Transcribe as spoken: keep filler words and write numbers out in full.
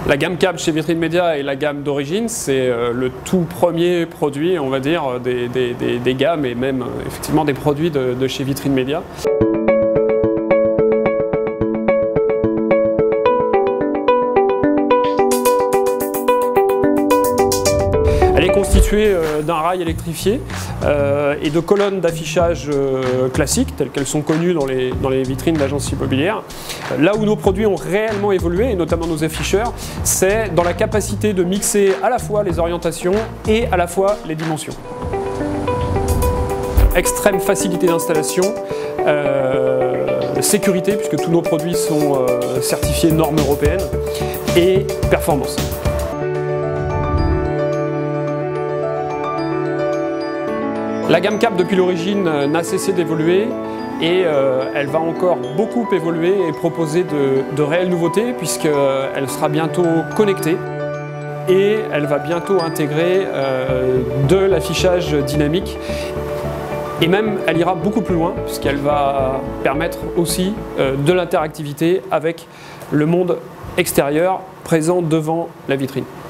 La gamme câble chez Vitrine Média et la gamme d'origine, c'est le tout premier produit, on va dire, des, des, des, des gammes et même effectivement des produits de, de chez Vitrine Média. Elle est constituée d'un rail électrifié euh, et de colonnes d'affichage euh, classiques, telles qu'elles sont connues dans les, dans les vitrines d'agences immobilières. Là où nos produits ont réellement évolué, et notamment nos afficheurs, c'est dans la capacité de mixer à la fois les orientations et à la fois les dimensions. Extrême facilité d'installation, euh, sécurité, puisque tous nos produits sont euh, certifiés normes européennes, et performance. La gamme câble, depuis l'origine, n'a cessé d'évoluer et euh, elle va encore beaucoup évoluer et proposer de, de réelles nouveautés puisqu'elle sera bientôt connectée et elle va bientôt intégrer euh, de l'affichage dynamique et même elle ira beaucoup plus loin puisqu'elle va permettre aussi euh, de l'interactivité avec le monde extérieur présent devant la vitrine.